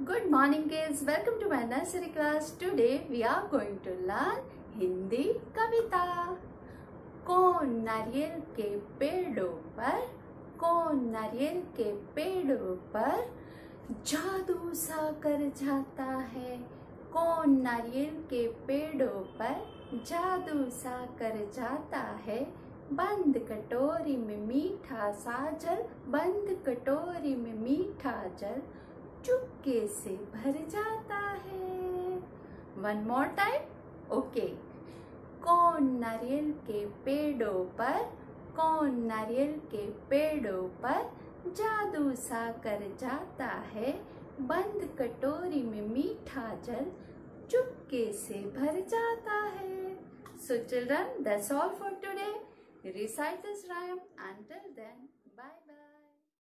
Good morning kids, welcome to my nursery class. Today we are going to learn Hindi कविता। कौन नारियल के पेड़ों पर, कौन नारियल के पेड़ों पर जादू सा कर जाता है। कौन नारियल के पेड़ों पर जादू सा कर जाता है। बंद कटोरी में मीठा सा जल, बंद कटोरी में मीठा जल चुपके से भर जाता है। One more time, okay. कौन नारियल के पेड़ों पर, कौन नारियल के पेड़ों पर जादू सा कर जाता है। बंद कटोरी में मीठा जल चुपके से भर जाता है। So children, that's all for today. Recite this rhyme until then.